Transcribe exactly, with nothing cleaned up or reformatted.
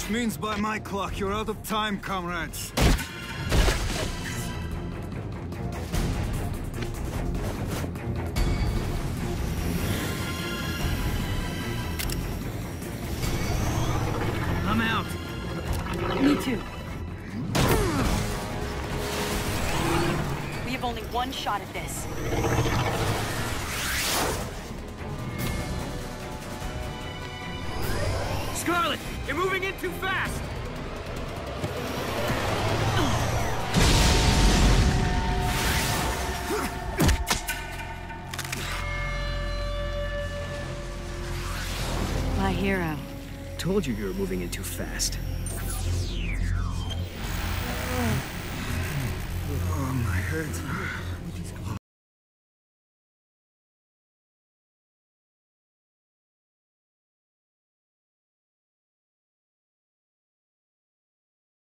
Means by my clock, you're out of time, comrades. I'm out. Me too. We have only one shot at this. Scarlet, you're moving in too fast! My hero. Told you you were moving in too fast. Oh, my head.